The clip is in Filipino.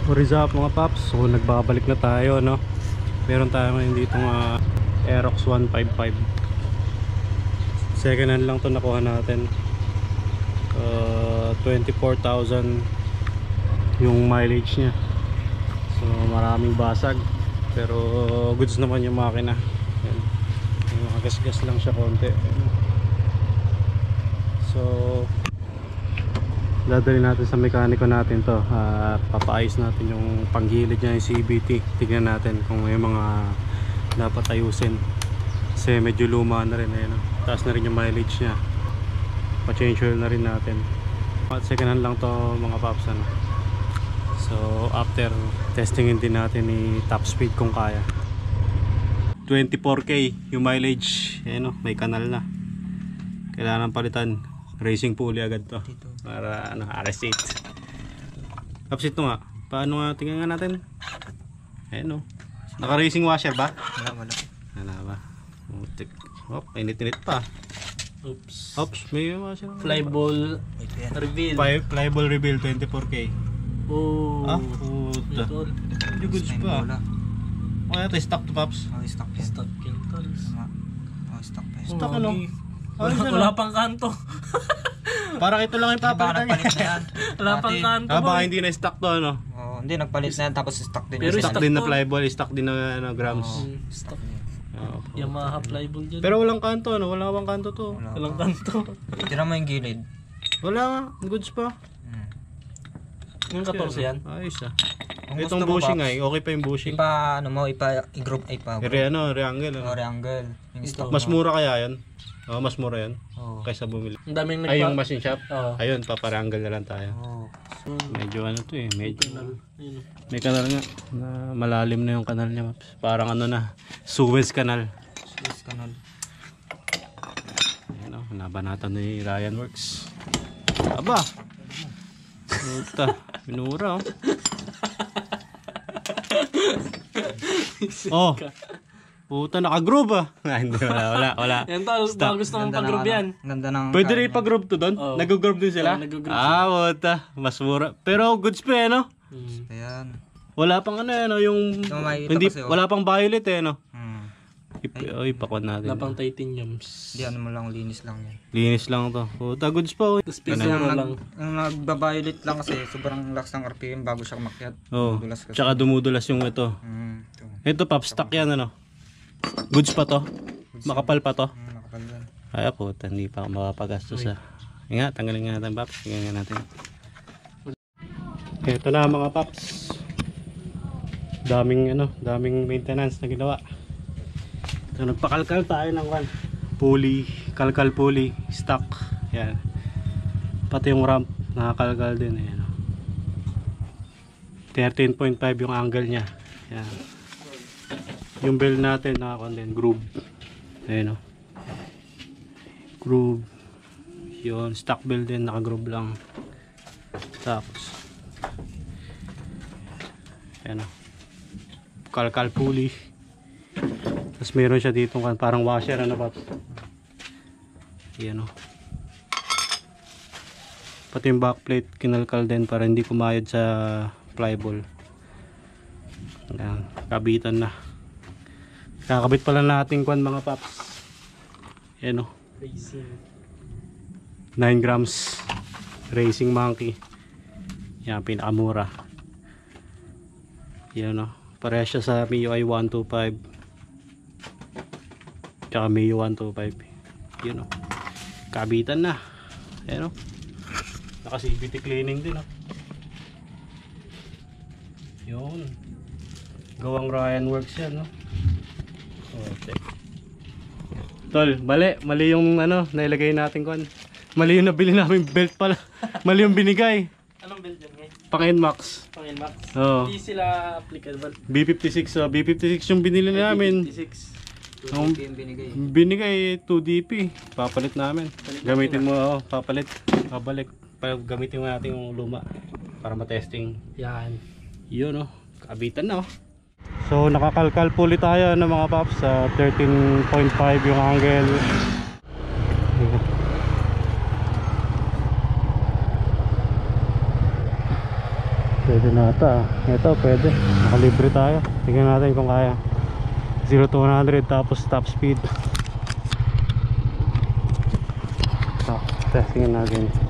What is up mga paps? So nagbabalik na tayo, no? Meron tayo ngayon dito Aerox 155. Second hand lang to nakuha natin. 24,000 yung mileage nya. So maraming basag, pero goods naman yung makina. Ayan. Makagasgas lang siya konti. Ayan. So dadali natin sa mekaniko natin to. Papaayos natin yung panggilid niya, yung CVT. Tignan natin kung may mga dapat ayusin kasi medyo luma na rin. Ayan, taas na rin yung mileage nya. Pa-change oil na rin natin. At second hand lang to mga paps, ano? So after testingin din natin ni top speed kung kaya. 24k yung mileage. Ayan, may kanal na. Kailangan palitan. Racing pulley agad to para RS8. Tapos ito nga, paano nga tingnan nga natin? Ayan, naka racing washer ba? Wala ba? Hop, init-init pa. Oops, may washer. Flyball reveal. Flyball reveal 24k. Oh, puta. Hindi goods pa. Kaya ito stock to paps. Stock king tools. Stock ano? Wala pang kanto. Parang ito lang yung papalitan niya. Wala pang kanto. Baka hindi na stock to, ano? Hindi, nagpalit na yan, tapos stock din. Pero stock din na flyball, stock din na grams. Stock. Yamaha flyball dyan. Pero walang kanto, ano? Wala bang kanto to? Walang kanto. Tira mo yung gilid. Wala nga, goods pa. Yung 14 yan? Ayos ah. Itong bushing ay, okay pa yung bushing. I-group ay pa. Reangle. Reangle. Mas mura kaya yan? Oo, mas mura yan. Kaysa bumili. Ang daming ay, yung machine shop? Ayun, paparangle na lang tayo. Medyo ano to eh, medyo may kanal nga na malalim na yung kanal niya. Parang ano na, Suez Canal. Ayan o, nabanatan ni Ryan Works. Aba! Puta, minura oh. Puta, naka-groove ah. Hindi, wala. Yan tol, baka gusto mong pag-groove yan. Ganda ng pwede rin ipag-groove to doon? Nag-groove din sila? Puta, mas mura. Pero goods pa eh, no? Ayan. Wala pang ano eh, no? Yung hindi, wala pang violet eh, no? Ipakon natin. Wala pang titaniums. Di ano mo lang, linis lang yan. Linis lang to. Puta, goods pa. Lang. Ang nagba-violet lang kasi sobrang lakas ng RPM bago siya umakyat. Tsaka dumudulas yung ito. Ito pop stock yan, ano? Goods pa to? Makapal pa to? Makapal yan. Ay puta, hindi pa ako makapagastos ah. Nga, tanggalin nga natin paps. Tingnan nga natin. Ito na mga paps. Daming maintenance na ginawa. So, nagpakalkal tayo ng pulley, kalkal pulley, stock. Yan. Pati yung ramp, nakakalkal din. Ayan. 13.5 yung angle nya. Yan. Yung bell natin naka-content groove. Ayan o. Groove. Yun, stock bell din, naka-groove lang. Tapos ayan o. Kalkal pulley. Tapos meron siya dito parang washer, ano ba? Ayan o. Pati yung backplate kinalkal din para hindi kumayad sa flyball. Ayan, kabitan na. Kakabit pala natin mga paps. Ayan o. 9 grams Racing Monkey. Yan, pinakamura. Yan o. Pareha siya sa MIUI 125 tsaka MIUI 125. Yan o. Kabitan na. Ayan o. Naka CVT cleaning din o. Yun. Gawang Ryan Works yan o. Okay. Tol, mali yung nailagay natin kon. Mali yung nabili namin belt pala. Mali yung binigay. Anong belt yan ngayon? Pang NMAX. Pang NMAX? Oo. Hindi sila applicable. B56, B56 yung binili namin. B56. Yung Binigay 2DP. Papalit namin. Gamitin mo, papalit. Pabalik. Gamitin mo natin yung luma para matesting. Yan. Yun kabitan na So nakakalkal pulley tayo ng mga paps sa 13.5 yung angle. Pwede na ata. Ito pwede. Nakalibre tayo. Tingnan natin kung kaya. 0 to 100 tapos top speed. So, testingin natin.